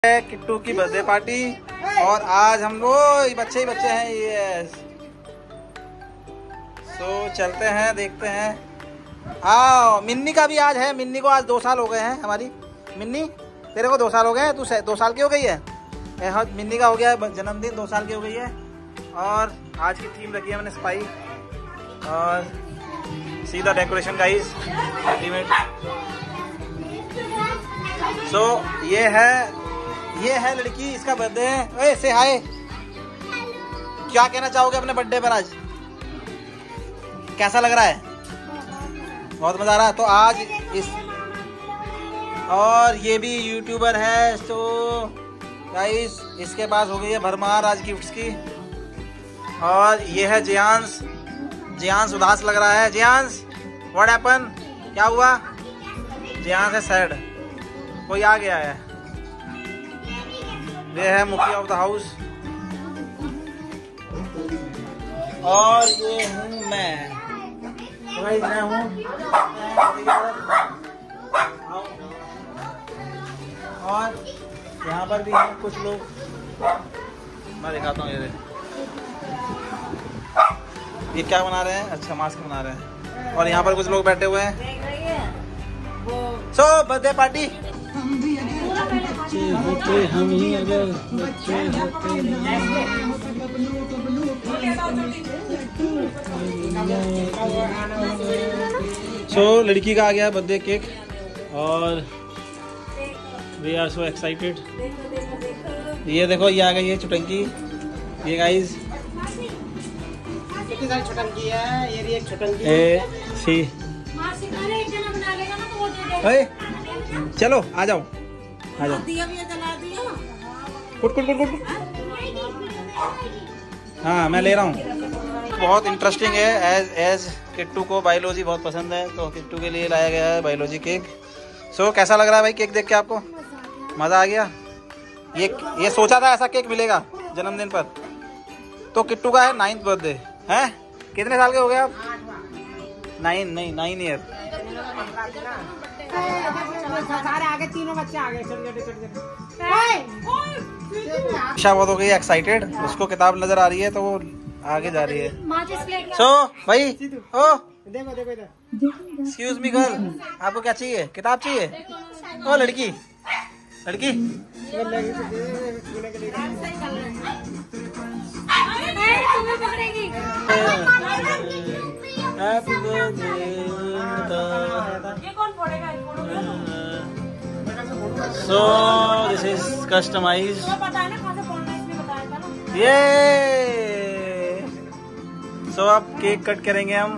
किट्टू की birthday party और आज हम लोग बच्चे ही बच्चे हैं ये। सो चलते हैं देखते हैं। आओ मिन्नी का भी आज है। मिन्नी को आज 2 साल हो गए हैं। हमारी मिन्नी तेरे को 2 साल हो गए हैं। तू 2 साल की हो गई है। मिन्नी का हो गया जन्मदिन, 2 साल की हो गई है। और आज की थीम रखी है मैंने स्पाई और सीधा डेकोरेशन गाइस अल्टीमेट। सो ये है लड़की, इसका बर्थडे है। ओए से हाय, क्या कहना चाहोगे अपने बर्थडे पर आज? कैसा लग रहा है? बहुत मजा आ रहा है। तो आज इस और ये भी यूट्यूबर है। तो गाइस इसके पास हो गई है भरमार आज गिफ्ट्स की। और ये है जियांश। जियांश उदास लग रहा है। जियांश व्हाट हैपन, क्या हुआ? जियांश है सैड, कोई आ गया है। ये है मुखिया ऑफ द हाउस और ये हूँ मैं हूँ। और यहाँ पर भी हैं कुछ लोग, मैं दिखाता हूँ। ये क्या बना रहे हैं? अच्छा मास्क बना रहे हैं। और यहाँ पर कुछ लोग बैठे हुए हैं। सो बर्थडे पार्टी होते हम ही अगर बच्चे होते सो लड़की का आ गया बर्थडे केक और वी आर सो एक्साइटेड। ये देखो ये आ गई है चुटंकी। ये गाइस कितनी सारी चुटंकी है। ये भी एक चुटंकी है। सी चलो आ जाओ आ जाओ। कुट कुट कुट कुट। हाँ मैं ले रहा हूँ। बहुत इंटरेस्टिंग है। एज किट्टू को बायोलॉजी बहुत पसंद है तो किट्टू के लिए लाया गया है बायोलॉजी केक। सो कैसा लग रहा है भाई केक देख के? आपको मज़ा आ गया? ये सोचा था ऐसा केक मिलेगा जन्मदिन पर। तो किट्टू का है 9th बर्थडे है। कितने साल के हो गए आप? 9 ईयर। सारे आगे तीनों बच्चे आ गए छोटे। ईशा बहुत हो गई एक्साइटेड। उसको किताब नजर आ रही है तो वो आगे जा रही है। सो भाई ओ देखो एक्सक्यूज मी गर्ल, आपको क्या चाहिए? किताब चाहिए? ओ लड़की happy birthday. So this is customized. ये so अब केक कट करेंगे हम।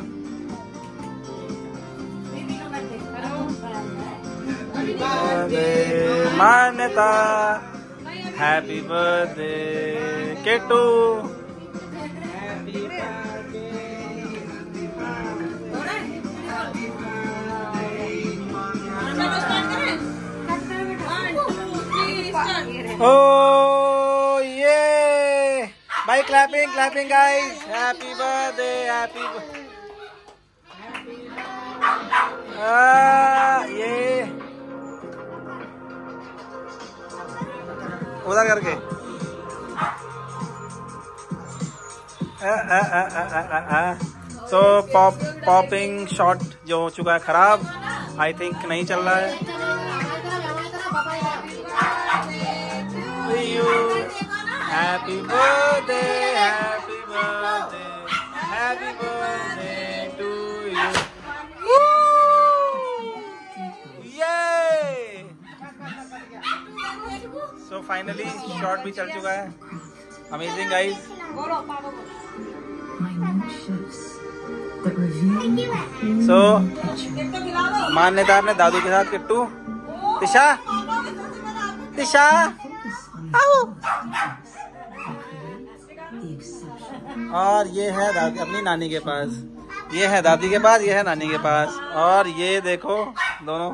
मान्यता happy birthday Kittu. Oh yeah! By clapping guys. Happy birthday, happy ये उधर करके तो पॉपिंग शॉट जो हो चुका है खराब, आई थिंक नहीं चल रहा है। Happy birthday, happy birthday, happy birthday to you. Yay! So finally shot भी चल चुका है। Amazing guys. So मान्यता ने दादू के साथ किट्टू तिशा और ये है दादी अपनी नानी के पास। ये है दादी के पास, ये है नानी के पास। और ये देखो दोनों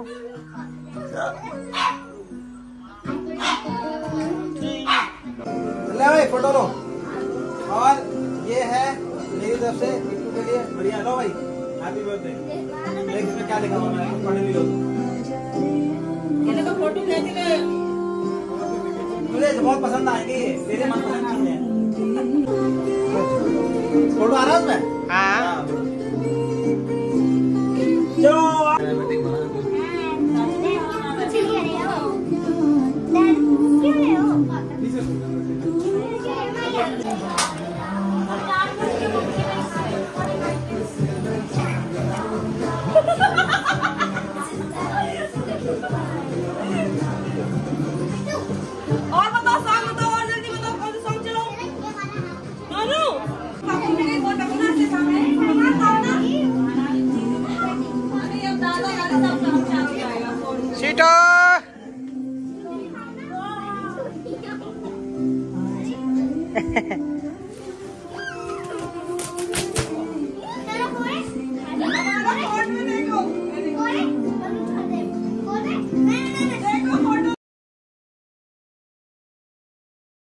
ले भाई फोटो लो। और ये है मेरी तरफ से किट्टू के लिए बढ़िया। लो भाई हैप्पी बर्थडे। देख इसमें क्या लिखा हुआ है, पढ़ भी लो। ये देखो फोटो खींच ले। तुझे बहुत पसंद आएंगे ये, तेरे मनपसंद चीजें हैं। फोटो आ रहा है उसमें? हाँ। जो और बताओ सॉन्ग बताओ और जल्दी बताओ कौन सा सॉन्ग चलो नानू पापा मेरे को टकना से सामने खाना खाना अरे अब दादा दादा सब काम चालू जाएगा सीटो